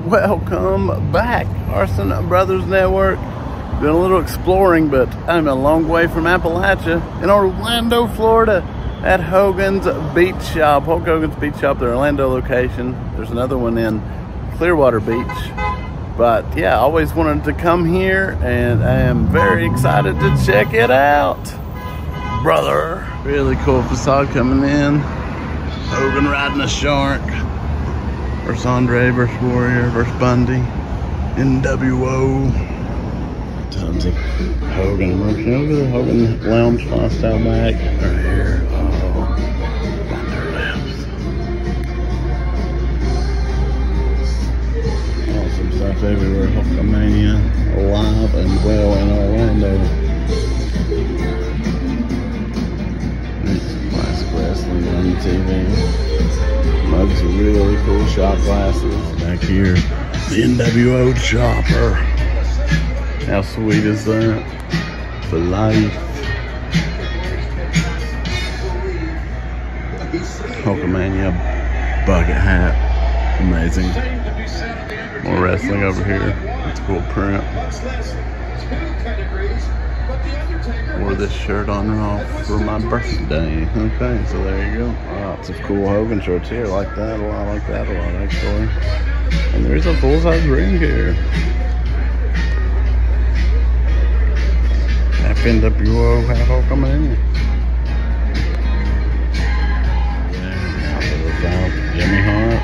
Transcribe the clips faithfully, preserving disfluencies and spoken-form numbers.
Welcome back, Arson Brothers Network. Doing a little exploring, but I'm a long way from Appalachia in Orlando, Florida, at Hogan's Beach Shop. Hulk Hogan's Beach Shop, their Orlando location. There's another one in Clearwater Beach. But yeah, I always wanted to come here, and I am very excited to check it out, brother. Really cool facade coming in. Hogan riding a shark. Versus Andre versus Warrior versus Bundy. N W O. Tons of Hogan merch. Look at the Hogan lounge lifestyle bag right here. Oh, Thunder Lips. Awesome stuff everywhere. Hulkamania alive and well in Orlando. Classic wrestling on the T V. Mugs are really cool. Shot glasses. Back here, the N W O chopper. How sweet is that? For life. Hulkamania bucket hat. Amazing. More wrestling over here. It's a cool print. Wore this shirt on Raw for my birthday. Okay, so there you go. Lots of cool Hogan shirts here. Like that a lot. I like that a lot, actually. And there's a full-size ring here. N W O hat Hulkamania. Jimmy Hart.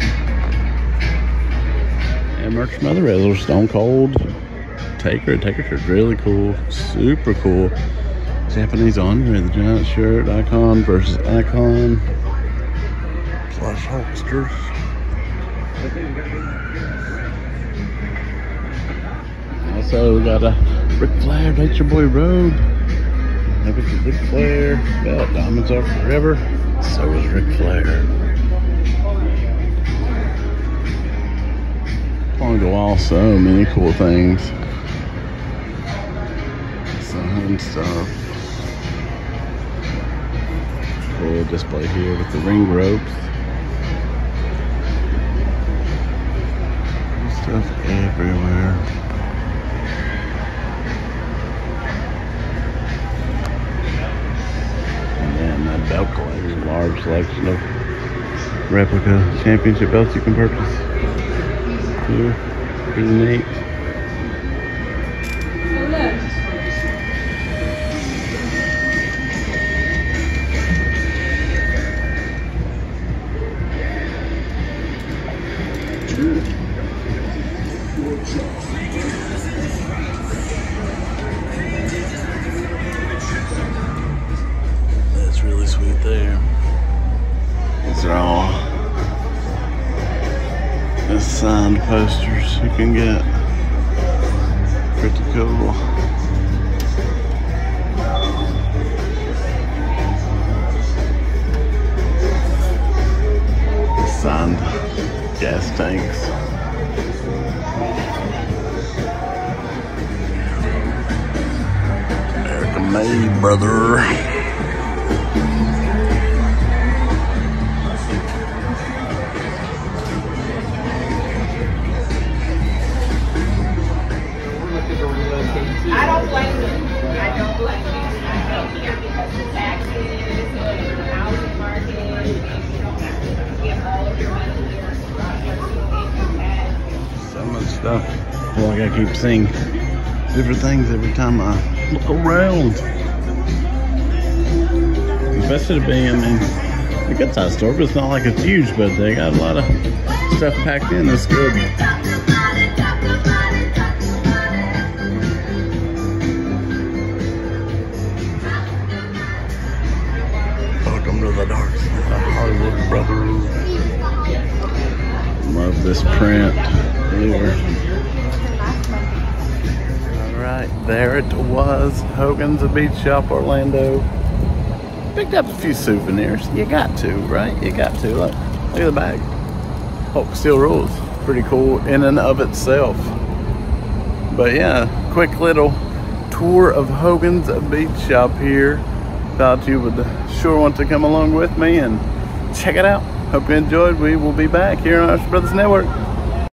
And merch from other wrestlers. Stone Cold. Taker. Taker shirt's really cool. Super cool. Japanese Andre, the giant shirt. Icon versus Icon. Plus Hulksters. Also, we got a Ric Flair, Nature Boy robe. Look at the Ric Flair belt. Diamonds are forever. So is Ric Flair. On the wall, so many cool things. Some stuff. Cool display here with the ring ropes. Stuff everywhere. Belt collector, large selection of replica championship belts you can purchase here. Pretty neat. Really sweet there. These are all the signed posters you can get. Pretty cool. The signed gas tanks. American made, brother. I don't blame you. I don't blame you. I came here because the taxes and the housing market, and you don't have to get all of your money here. So much stuff. I feel like I keep seeing different things every time I look around. Especially to be, I mean, a good size store, but it's not like it's huge, but they got a lot of stuff packed in that's good. Welcome to the dark side of Hollywood, brother. Love this print here. Alright, there it was. Hogan's Beach Shop, Orlando. Picked up a few souvenirs. You got to, right? You got to. Look, look at the bag. Hulk still rules. Pretty cool in and of itself. But yeah, quick little tour of Hogan's Beach Shop here. Thought you would sure want to come along with me and check it out. Hope you enjoyed. We will be back here on Arson Brothers Network.